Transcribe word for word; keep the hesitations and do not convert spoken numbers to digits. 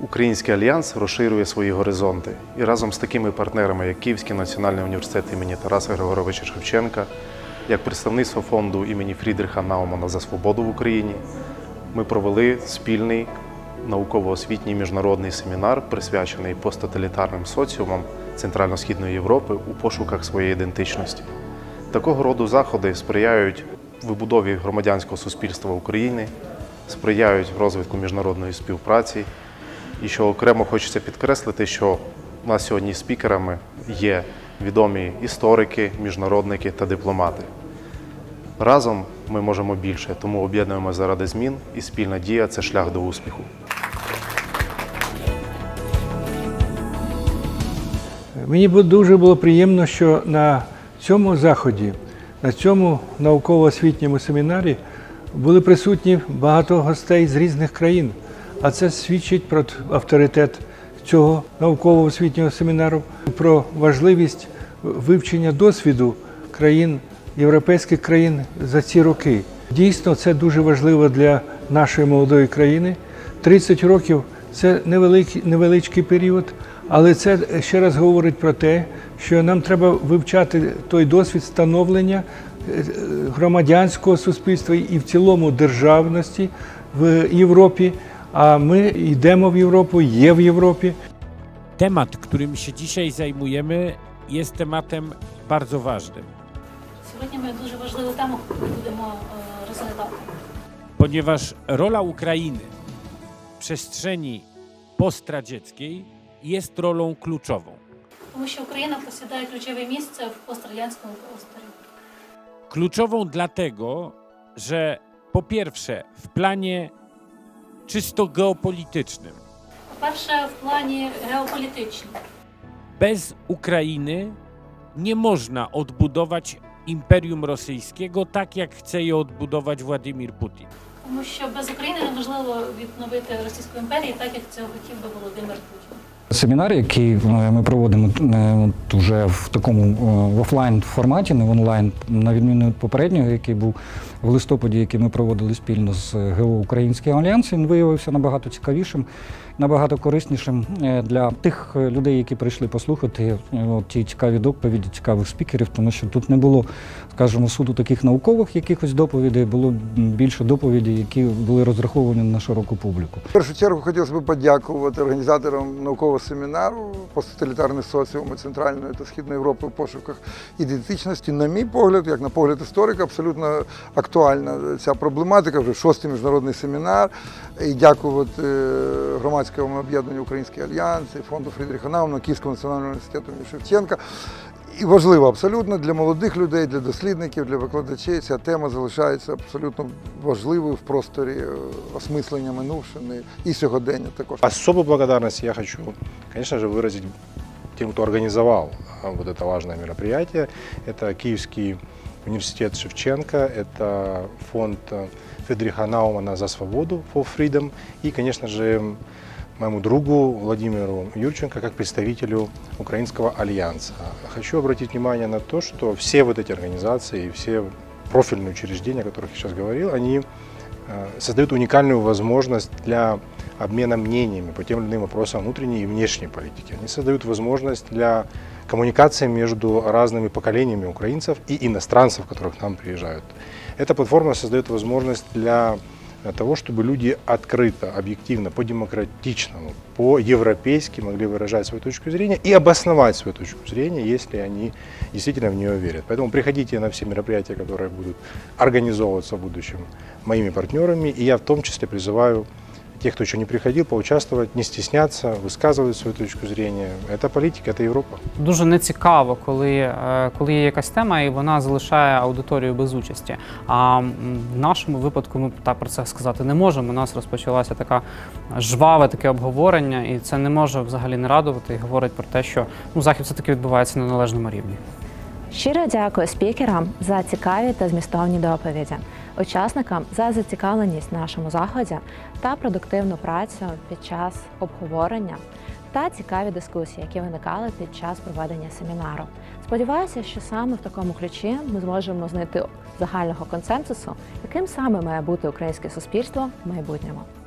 Український альянс розширює свої горизонти. І разом з такими партнерами, як Київський національний університет імені Тараса Григоровича Шевченка, як представництво фонду імені Фрідріха Наумана за свободу в Україні, ми провели спільний науково-освітній міжнародний семінар, присвячений посттоталітарним соціумам Центрально-Східної Європи у пошуках своєї ідентичності. Такого роду заходи сприяють вибудові громадянського суспільства України, сприяють розвитку міжнародної співпраці. І що окремо хочеться підкреслити, що у нас сьогодні спікерами є відомі історики, міжнародники та дипломати. Разом ми можемо більше, тому об'єднуємося заради змін, і спільна дія – це шлях до успіху. Мені дуже було приємно, що на цьому заході, на цьому науково-освітньому семінарі були присутні багато гостей з різних країн. А це свідчить про авторитет цього науково-освітнього семінару, про важливість вивчення досвіду країн, європейських країн за ці роки. Дійсно, це дуже важливо для нашої молодої країни. тридцять років – це невеликий, невеличкий період, але це ще раз говорить про те, що нам треба вивчати той досвід становлення громадянського суспільства і в цілому державності в Європі. A my idziemy w Europę, je w Europie. Temat, którym się dzisiaj zajmujemy, jest tematem bardzo ważnym. Сьогодні ми дуже важливу тему будемо розглядати. Ponieważ rola Ukrainy w przestrzeni postradzieckiej jest rolą kluczową. Тому що Україна посідає ключове місце в пострадянському просторі. Kluczową dlatego, że po pierwsze w planie czysto geopolitycznym. По-перше, в плані геополітичному. Bez Ukrainy nie można odbudować Imperium Rosyjskiego tak, jak chce je odbudować Władimir Putin. Тому що без України неможливо відновити Російську імперію так, як цього хотів би Володимир Путін. Семінар, який ми проводимо вже в такому в офлайн форматі, не в онлайн, на відміну від попереднього, який був в листопаді, який ми проводили спільно з ГО «Український альянс», він виявився набагато цікавішим, набагато кориснішим для тих людей, які прийшли послухати ті цікаві доповіді, цікавих спікерів, тому що тут не було, скажімо, суду таких наукових якихось доповідей, було більше доповідей, які були розраховані на широку публіку. В першу чергу хотілося б подякувати організаторам наукового семінару «Посттоталітарний соціум Центральної та Східної Європи в пошуках ідентичності». На мій погляд, як на погляд історика, абсолютно актуальна ця проблематика, вже шостий міжнародний семінар. І дякувати громадському об'єднанню «Український альянс», і фонду Фрідріха Наумана, Київського національного університету імені Шевченка. І важливо абсолютно для молодих людей, для дослідників, для викладачів ця тема залишається абсолютно важливою в просторі осмислення минувшини і сьогодення також. Особую благодарность я хочу, конечно же, выразить тем, кто организовал вот это важное мероприятие. Это Киевский университет Шевченко, это фонд Фридриха Наумана за свободу, for freedom, и, конечно же, моему другу Владимиру Юрченко как представителю Украинского альянса. Хочу обратить внимание на то, что все вот эти организации, все профильные учреждения, о которых я сейчас говорил, они создают уникальную возможность для обмена мнениями по тем или иным вопросам внутренней и внешней политики. Они создают возможность для коммуникации между разными поколениями украинцев и иностранцев, которые к нам приезжают. Эта платформа создает возможность для того, чтобы люди открыто, объективно, по-демократичному, по-европейски могли выражать свою точку зрения и обосновать свою точку зрения, если они действительно в нее верят. Поэтому приходите на все мероприятия, которые будут организовываться в будущем моими партнерами, и я в том числе призываю тех, кто еще не приходил, поучаствовать, не стесняться, высказывать свою точку зрения. Это политика, это Європа. Дуже нецікаво, коли, коли є якась тема і вона залишає аудиторію без участі. А в нашому випадку ми так про це сказати не можемо. У нас розпочалася така жваве таке обговорення, і це не може взагалі не радувати і говорить про те, що ну, захід все-таки відбувається на належному рівні. Щиро дякую спікерам за цікаві та змістовні доповіді, учасникам за зацікавленість в нашому заході та продуктивну працю під час обговорення та цікаві дискусії, які виникали під час проведення семінару. Сподіваюся, що саме в такому ключі ми зможемо знайти загального консенсусу, яким саме має бути українське суспільство в майбутньому.